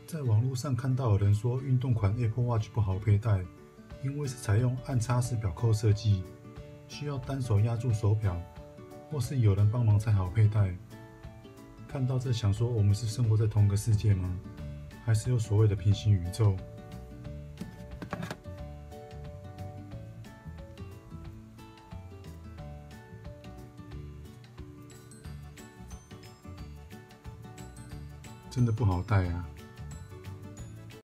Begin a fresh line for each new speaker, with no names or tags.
在网络上看到有人说运动款 Apple Watch 不好佩戴，因为是采用按插式表扣设计，需要单手压住手表，或是有人帮忙才好佩戴。看到这想说，我们是生活在同一个世界吗？还是有所谓的平行宇宙？真的不好戴啊！